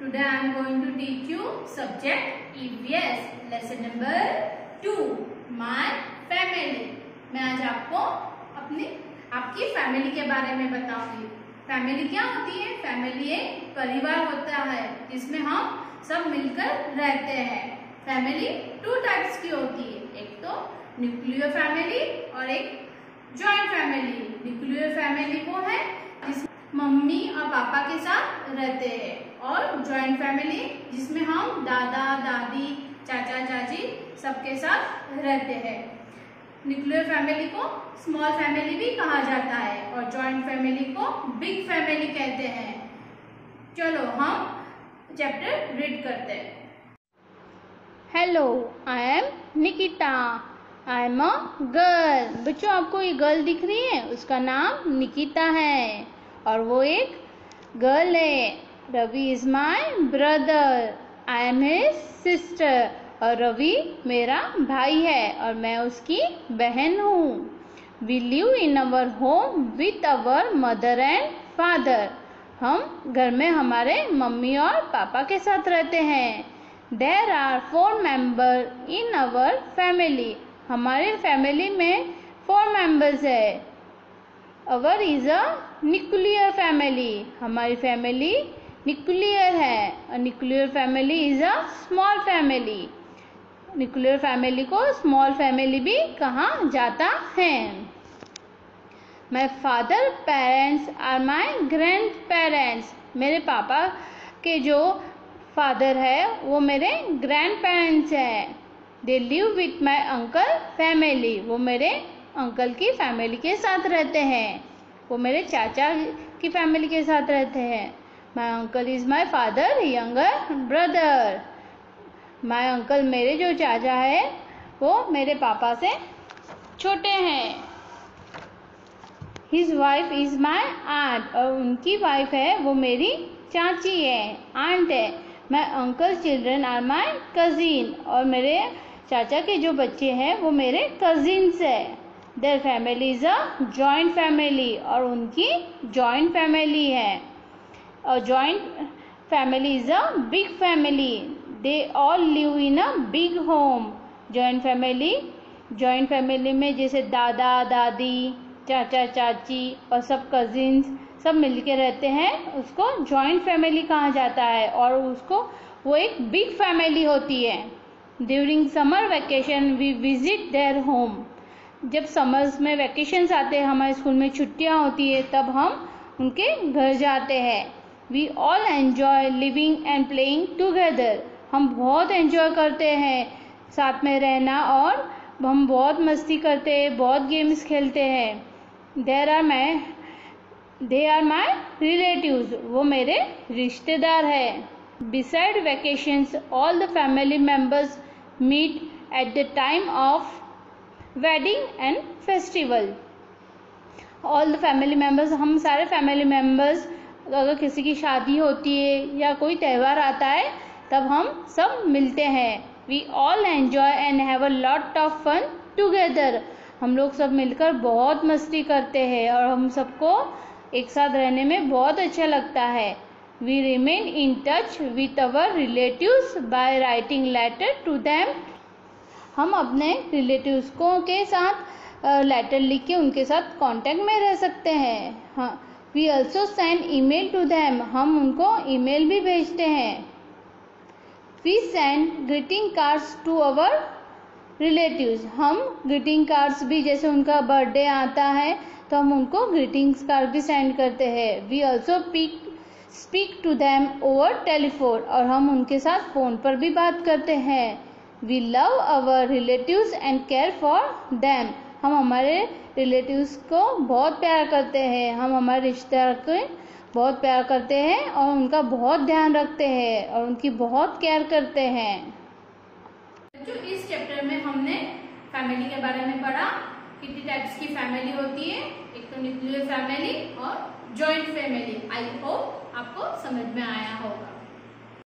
Today I am going to teach you subject EVS lesson number 2 My family। मैं आज आपको आपकी family के बारे में बताऊंगी। फैमिली क्या होती है? फैमिली एक परिवार होता है जिसमें हम सब मिलकर रहते हैं। फैमिली 2 टाइप्स की होती है, एक तो न्यूक्लियर फैमिली और एक जॉइंट फैमिली। न्यूक्लियर फैमिली वो है जिसमें मम्मी और पापा के साथ रहते हैं, और जॉइंट फैमिली जिसमें हम दादा दादी चाचा चाची सबके साथ रहते हैं। न्यूक्लियर फैमिली को स्मॉल फैमिली भी कहा जाता है और जॉइंट फैमिली को बिग फैमिली कहते हैं। चलो हम चैप्टर रीड करते हैं। Hello, I am Nikita. I am a girl. बच्चों, आपको ये गर्ल दिख रही है, उसका नाम निकिता है और वो एक गर्ल है। Ravi is my brother. I am his sister. और रवि मेरा भाई है और मैं उसकी बहन हूँ। We live in our home with our mother and father. हम घर में हमारे मम्मी और पापा के साथ रहते हैं। There are 4 member in our family. हमारे फैमिली में 4 मेंबर्स है। Our is a nuclear family. हमारी फैमिली न्यूक्लियर है और nuclear family is a small family. Nuclear family को स्मॉल फैमिली भी कहा जाता है। My father parents are my grandparents. मेरे पापा के जो फादर है वो मेरे ग्रैंड पेरेंट्स हैं। They live with my uncle family. वो मेरे अंकल की फैमिली के साथ रहते हैं। वो मेरे चाचा की फैमिली के साथ रहते हैं। My uncle is my father younger brother. My uncle मेरे जो चाचा है वो मेरे पापा से छोटे हैं। His wife is my aunt. और उनकी वाइफ है वो मेरी चाची है, आंट है। My uncle children are my cousin. और मेरे चाचा के जो बच्चे हैं वो मेरे कजिन्स है। Their family is a joint family. और उनकी जॉइंट फैमिली है। और joint family is a big family. They all live in a big home. Joint family में जैसे दादा दादी चाचा चाची और सब कजिन्स सब मिलके रहते हैं, उसको जॉइंट फैमिली कहा जाता है और उसको वो एक बिग फैमिली होती है। During summer vacation we visit their home. जब समर्स में वेकेशंस आते हैं, हमारे स्कूल में छुट्टियां होती है, तब हम उनके घर जाते हैं। We all enjoy living and playing together. हम बहुत एंजॉय करते हैं साथ में रहना और हम बहुत मस्ती करते हैं, बहुत गेम्स खेलते हैं। They are my relatives. वो मेरे रिश्तेदार हैं। Beside vacations all the family members meet at the time of wedding and festival. All the family members, हम सारे फैमिली मेंबर्स अगर किसी की शादी होती है या कोई त्यौहार आता है तब हम सब मिलते हैं। We all enjoy and have a lot of fun together. हम लोग सब मिलकर बहुत मस्ती करते हैं और हम सबको एक साथ रहने में बहुत अच्छा लगता है। We remain in touch with our relatives by writing letter to them. हम अपने रिलेटिव्स को के साथ लेटर लिख के उनके साथ कांटेक्ट में रह सकते हैं। हाँ, we also send email to them. हम उनको ईमेल भी भेजते हैं। We send greeting cards to our relatives. हम ग्रीटिंग कार्ड्स भी, जैसे उनका बर्थडे आता है तो हम उनको ग्रीटिंग्स कार्ड भी सेंड करते हैं। We also speak to them over telephone. और हम उनके साथ फ़ोन पर भी बात करते हैं। We love our relatives and care for them. हम हमारे रिलेटिव्स को बहुत प्यार करते हैं, हम हमारे रिश्तेदार को बहुत प्यार करते हैं और उनका बहुत ध्यान रखते हैं और उनकी बहुत केयर करते हैं। जो इस चैप्टर में हमने फैमिली के बारे में पढ़ा, कितनी टाइप्स की फैमिली होती है, एक तो न्यूक्लियर फैमिली और जॉइंट फैमिली। आई होप आपको समझ में आया होगा।